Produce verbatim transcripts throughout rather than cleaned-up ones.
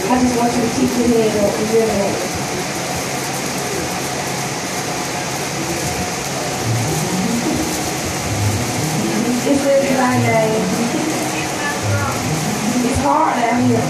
I just want you to keep your head up and relax. It's really my name. It's hard out here.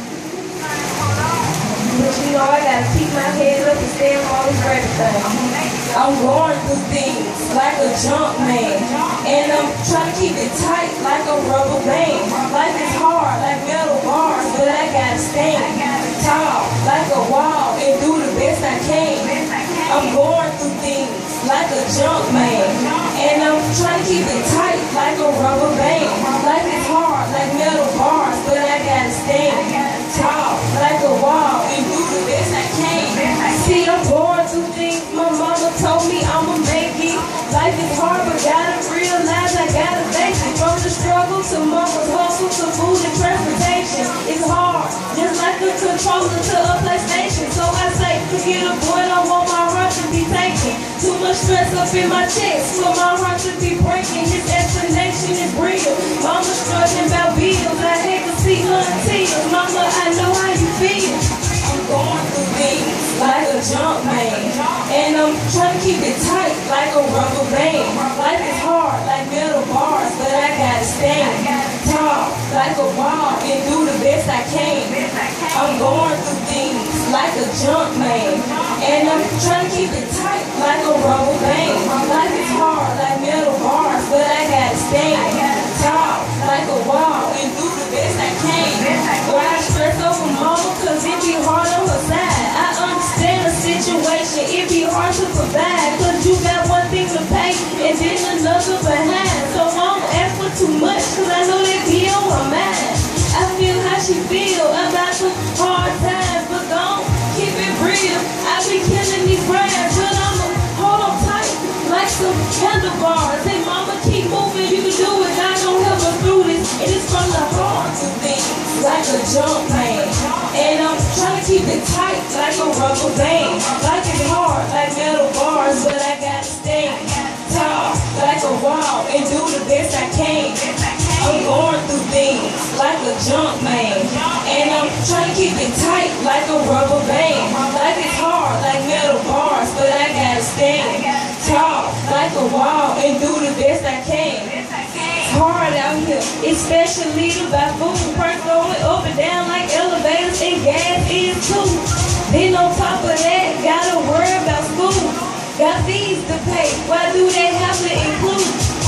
But you know I gotta keep my head up and stay on all this everything. I'm going through things like a junk man. And I'm trying to keep it tight like a rubber band. Life is hard like metal bars, but I gotta stand tall like a wall and do the best I can. I'm going through things like a junk man. And I'm trying to keep it tight like a rubber band. Life is hard like metal bars, but I gotta stand tall like a wall and do the best I can. See, I'm going through things my mama told me I'ma make it. Life is hard, but gotta realize I gotta make it. From the struggle to mama's hustle to food and transportation. It's hard, just like a controller to a PlayStation. So I say, forget a boy, I want my heart to be taken. Too much stress up in my chest for my heart to be breaking. His explanation is real. Mama struggling about bills, I hate to see her in tears. Mama, I know how you feel. I'm going through things like a junk man. And I'm trying to keep it tight like a rubber band. Life is hard like metal bars, but I gotta stand tall like a wall and do the best I can. I'm going through things like a junk man. And I'm trying to keep it tight like a rubber band. Life is hard like metal bars, but I gotta stand tall like a wall and do the best I can. Why I stress over mama, cause it be hard on her side. I understand the situation, it be hard to provide. Cause you got one thing to pay and then another behind. So I don't ask for too much, cause I know that be on her mind. I feel how she feel about the hard times, but don't keep it real. I be killing these rhymes, but I'ma hold on tight like some handlebars. Say mama, keep moving, you can do it. God gon' help us through this. And it's from the heart to things like a junk man. And I'm trying to keep it tight like a rubber band. Life is hard like metal bars, but I gotta stand tall like a wall and do the best I can. I'm going through things like a junk man. And I'm trying to keep it tight like a rubber band. Life is hard like metal bars, but I gotta stand tall like a wall and do the best I can. It's hard out here, especially to buy food. Price going up and down like elevators and gas is too. Then on top of that, gotta worry about school. Got fees to pay, why do they have to include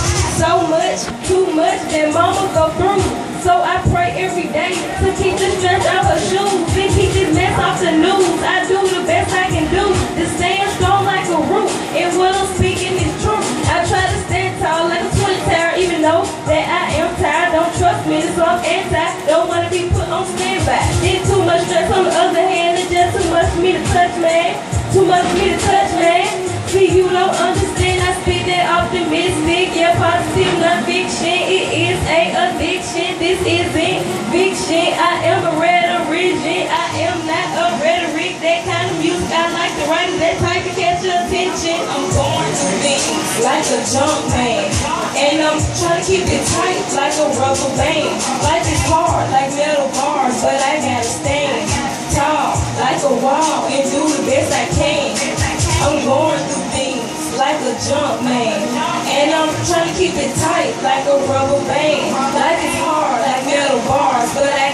so much, too much that mama go through? So I pray every day to keep the stress out her shoes and keep this mess off the news. I do the best I can do to stand strong like a root, and what I'm speaking is true. I try to stand tall like a twin tower, even though that I am tired. Don't trust me, so I'm anti. Don't want to be put on standby. It's too much stress on the other hand, it's just too much for me to touch, man. Too much for me to touch, man. See, you don't understand, I speak that optimistic, yeah, positive, non-fiction. It is a addiction, this isn't fiction. I am a rhetorician, I am not a rhetoric. That kind of music I like to write, that type to catch your attention. I'm going through things like a junk man. And I'm trying to keep it tight like a rubber band. Life is hard like metal bars, but I gotta stand tall like a wall and do the best I can. I'm going through things like a junk man. And I'm trying to keep it tight like a rubber band. Life is hard like metal bars, but I